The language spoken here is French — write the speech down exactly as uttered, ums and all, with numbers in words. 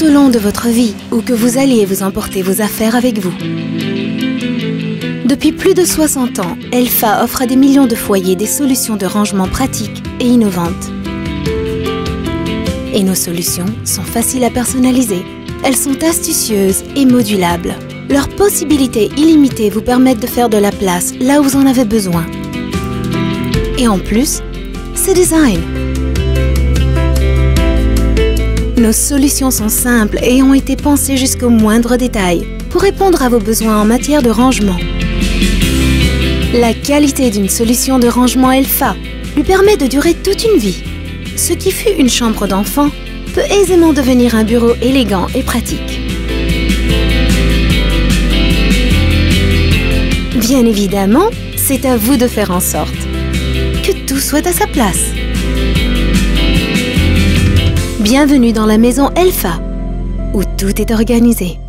au long de votre vie ou que vous alliez vous emporter vos affaires avec vous. Depuis plus de soixante ans, Elfa offre à des millions de foyers des solutions de rangement pratiques et innovantes. Et nos solutions sont faciles à personnaliser. Elles sont astucieuses et modulables. Leurs possibilités illimitées vous permettent de faire de la place là où vous en avez besoin. Et en plus, c'est design. Nos solutions sont simples et ont été pensées jusqu'au moindre détail pour répondre à vos besoins en matière de rangement. La qualité d'une solution de rangement Elfa lui permet de durer toute une vie. Ce qui fut une chambre d'enfant peut aisément devenir un bureau élégant et pratique. Bien évidemment, c'est à vous de faire en sorte que tout soit à sa place. Bienvenue dans la maison Elfa, où tout est organisé.